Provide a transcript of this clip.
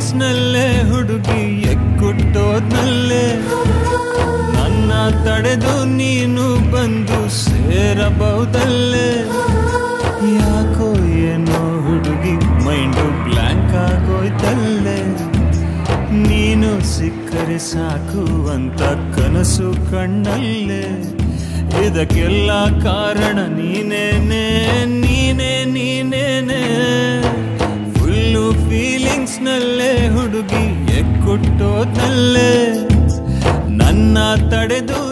ನಲ್ಲೇ ಹುಡುಗಿ ಎಕ್ಕುಟ್ಟೋದ್ನಲ್ಲೇ ನನ್ನ ತಡೆದು ನೀನು ಬಂದು ಸೇರಬಹುದಲ್ಲೇ ಯಾಕೋ ಏನೋ ಹುಡುಗಿ ಮೈಂಡು ಬ್ಲ್ಯಾಂಕ್ ಆಗೋಯ್ತಲ್ಲೇ ನೀನು ಸಿಕ್ಕರೆ ಸಾಕು ಅಂತ ಕನಸು ಕಣ್ಣಲ್ಲೇ ಇದಕ್ಕೆಲ್ಲ ಕಾರಣ ನೀನೇನೆ ನೀನೇ ನೀನೇನೆ ಫುಲ್ಲು ಫೀಲಿಂಗ್ಸ್ ನಲ್ಲೇ ಹುಡುಗಿ ಎಕ್ಕುಟ್ಟೋದ್ನಲ್ಲೇ ನನ್ನ ತಡೆದು